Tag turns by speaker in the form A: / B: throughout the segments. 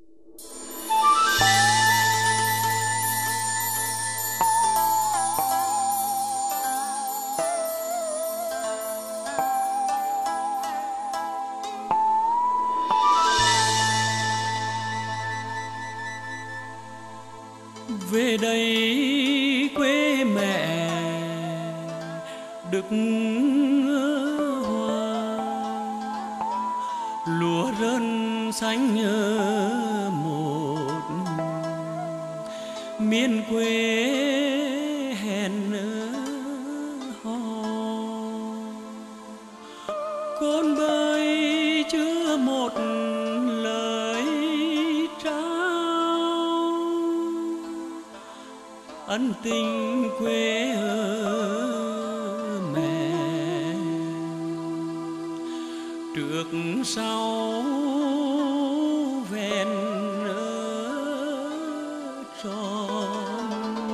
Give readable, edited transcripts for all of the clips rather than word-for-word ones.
A: Về đây quê mẹ đực hoa, lúa rơn xanh một miền quê hẹn hò. Con bơi chưa một lời trao, ân tình quê mẹ trước sau ven tròn.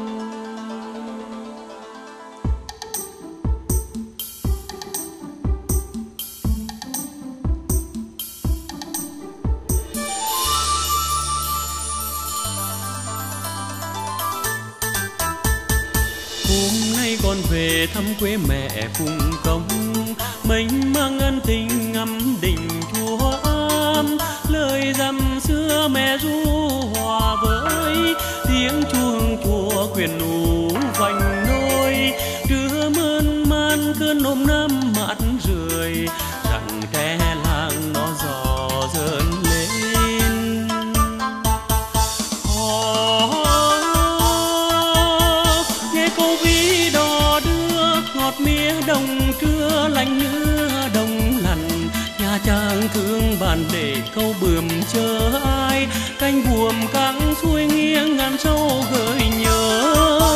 A: Hôm nay con về thăm quê mẹ Phùng Công, mình mang ân tình ngắm đình chùa am. Lời dặm xưa mẹ ru hòa với tiếng chuông chùa quyền nụ vành nôi, đưa mơn man cơn ôm năm mát rượi, rằng tre làng nó dò dơn lên. Nghe câu ví đò đưa ngọt mía đồng trưa lạnh nữa đông lạnh, nhà chàng thương bàn để câu bướm chờ ai, canh buồm căng xuôi nghiêng ngàn sâu gợi nhớ.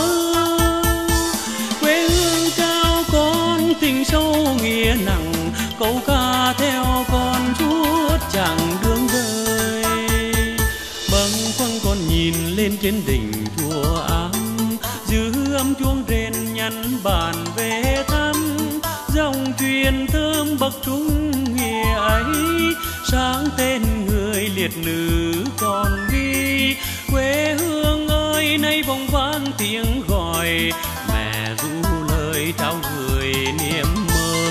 A: Quê hương cao con tình sâu nghĩa nặng, câu ca theo con suốt chặng đường đời. Bâng khuâng con nhìn lên trên đỉnh chùa am, dư âm chuông rền nhắn bàn về thăm, dòng truyền thơm bậc trung nghĩa ấy, sáng tên người liệt nữ còn ghi. Quê hương ơi nay vòng vang tiếng gọi, mẹ ru lời trao gửi niềm mơ.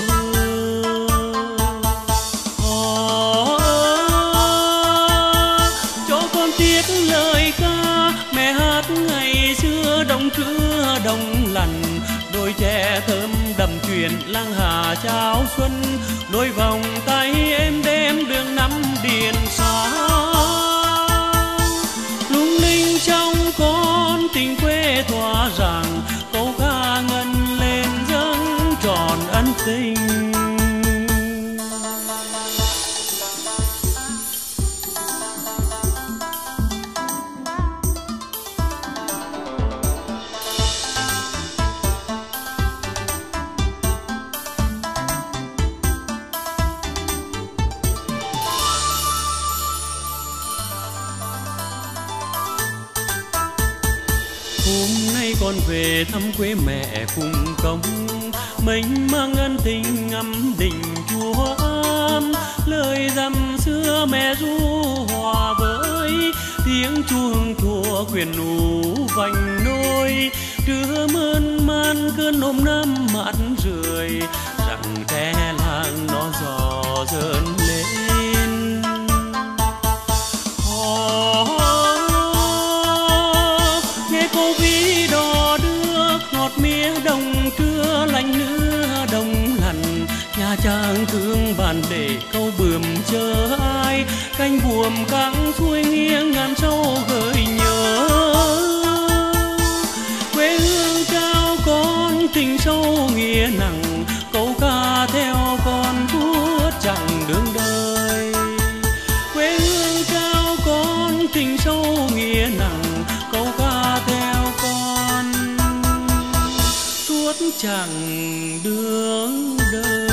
A: Cho con tiếc lời ca mẹ hát ngày xưa đông trưa đông lạnh, đôi trẻ thơm đầm truyền lang hà chào xuân, đôi vòng tay em đem đường năm điền sáng. Lung linh trong con tình quê tỏa ràng, câu ca ngân lên dâng tròn ân tình. Hôm nay con về thăm quê mẹ Phùng Công, mình mang ân tình ngắm đình chùa am. Lời dặm xưa mẹ ru hòa với tiếng chuông chùa quyền nụ vành nôi, đưa mơn man cơn ôm năm mát rượi, rằng tre làng nó dò dơn lên. Nghe câu ví đò đưa ngọt mía đồng trưa lạnh nữa đông lạnh, nhà chàng thương bàn để câu bướm chờ ai, canh buồm căng xuôi nghiêng ngàn sâu gợi nhớ. Quê hương cao con tình sâu nghĩa nặng, câu ca theo con suốt chặng đường đời. Quê hương cao con tình sâu nghĩa nặng, câu ca theo con suốt chặng đường đời.